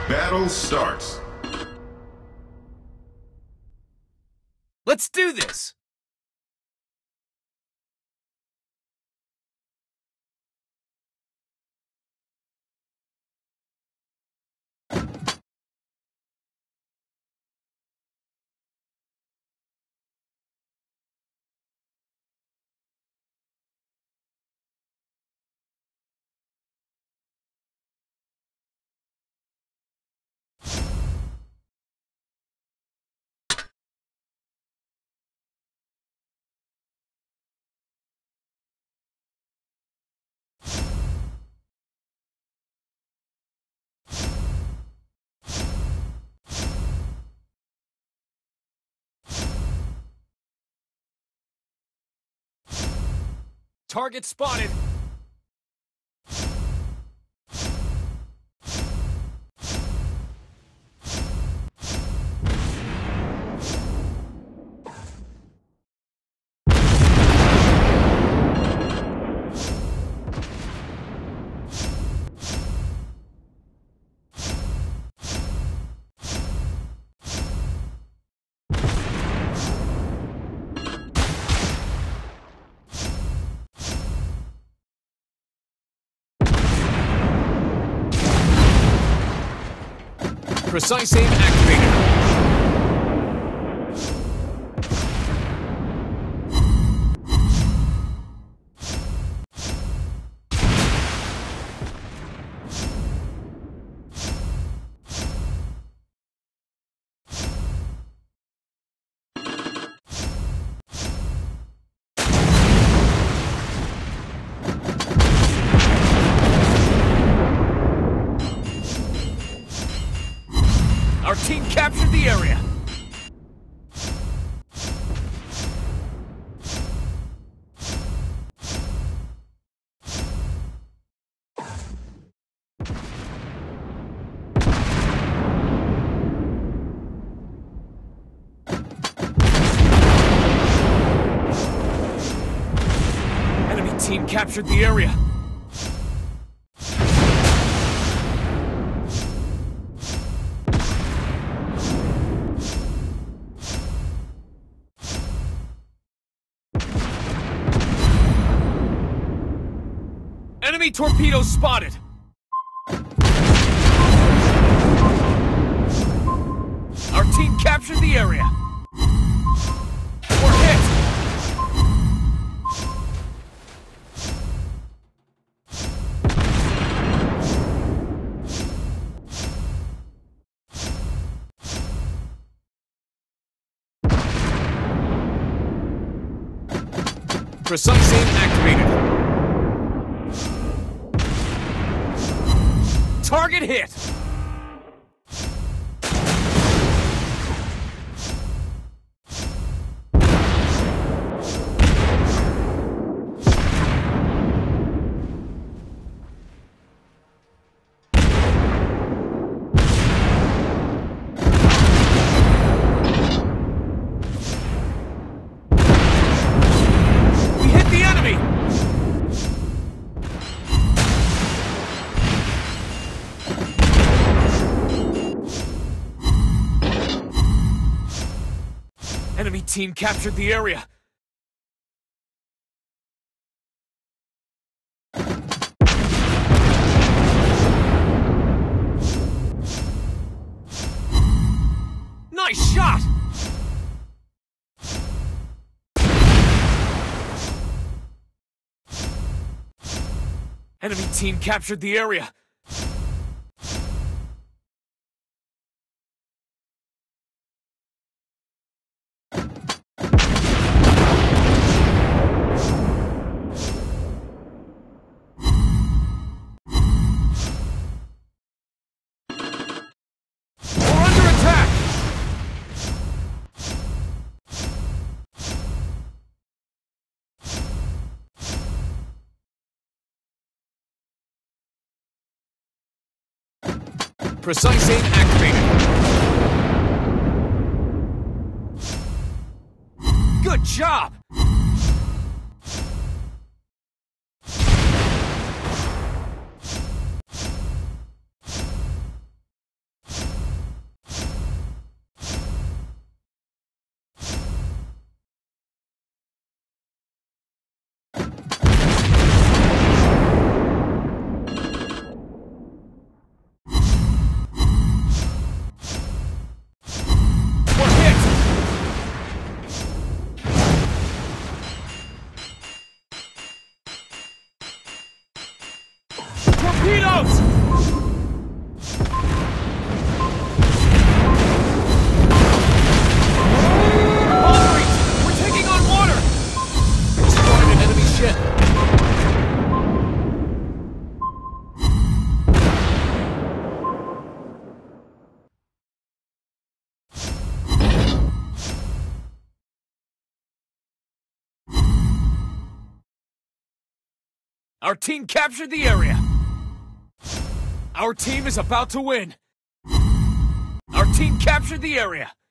Battle starts. Let's do this! Target spotted! Precise aim activated. Our team captured the area. Enemy team captured the area. Enemy torpedoes spotted! Our team captured the area! We're hit! Precise aim activated. Target hit! We hit the enemy! Enemy team captured the area. Nice shot! Enemy team captured the area. Precise aim activated. Good job! Our team captured the area. Our team is about to win. Our team captured the area.